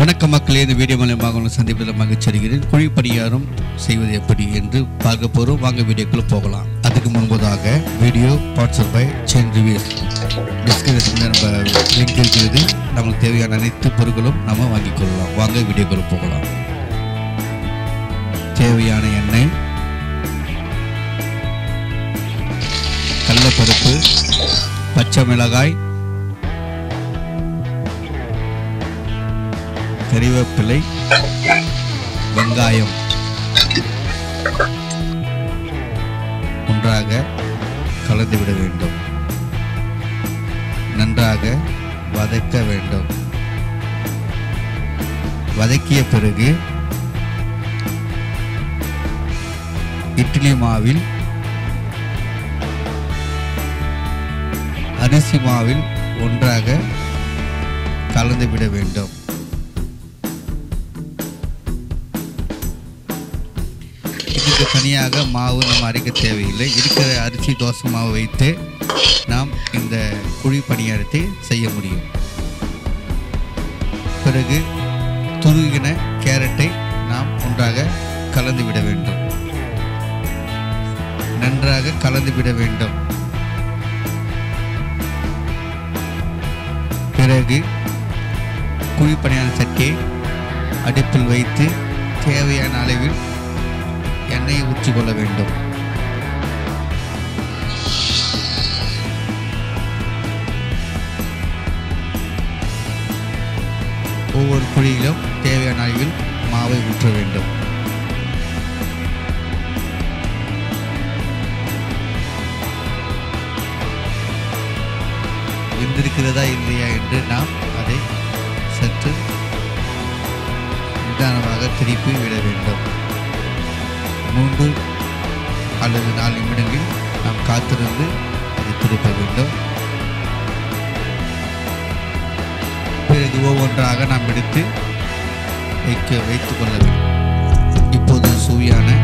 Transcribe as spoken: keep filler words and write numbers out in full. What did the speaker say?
வணக்கம் மக்களே, இந்த வீடியோ மூலமாக உங்களை சந்திப்பதில் மகிழ்ச்சி அடைகிறேன். குழி பணியாரம் செய்வது எப்படி என்று பார்க்க போகிறோம். வாங்க வீடியோக்குள்ள போகலாம். அதுக்கு முன்பதாக video sponsor by Chain Reviews. டிஸ்கிரிப்ஷனில் நம்ம லிங்க் இருக்கிறது. நமக்கு தேவையான அனைத்து பொருட்களும் நம்ம வாங்கிக் கொள்ளலாம். வாங்க வீடியோக்குள்ள போகலாம். தேவையான எண்ணெய், கடலைப்பருப்பு, பச்சை மிளகாய், கறிவேப்பிலை, வெங்காயம் ஒன்றாக கலந்துவிட வேண்டும். நன்றாக வதக்க வேண்டும். வதக்கிய பிறகு இட்லி மாவில் அரிசி மாவில் ஒன்றாக கலந்துவிட வேண்டும். இதுக்கு தனியாக மாவு நம்ம அரைக்க தேவையில்லை. இருக்கிற அரிசி தோசை மாவு வைத்து நாம் இந்த குழி பணியாரத்தை செய்ய முடியும். பிறகு துருகின கேரட்டை நாம் ஒன்றாக கலந்து விட வேண்டும். நன்றாக கலந்து விட வேண்டும். பிறகு குழி பணியார சட்டியை அடுப்பில் வைத்து தேவையான அளவில் எண்ணெயை ஊற்றிக்கொள்ள வேண்டும். ஒவ்வொரு குழியிலும் தேவையான அளவில் மாவை ஊற்ற வேண்டும். வெந்திருக்கிறதா இல்லையா என்று நாம் அதை சற்று நிதானமாக திருப்பி விட வேண்டும். மூன்று அல்லது நாலு நிமிடங்களில் நாம் காத்திருந்து அதை திருப்ப வேண்டும். பிறகு ஒவ்வொன்றாக நாம் எடுத்து வைக்க வைத்துக் கொள்ள வேண்டும். இப்போது சுவையான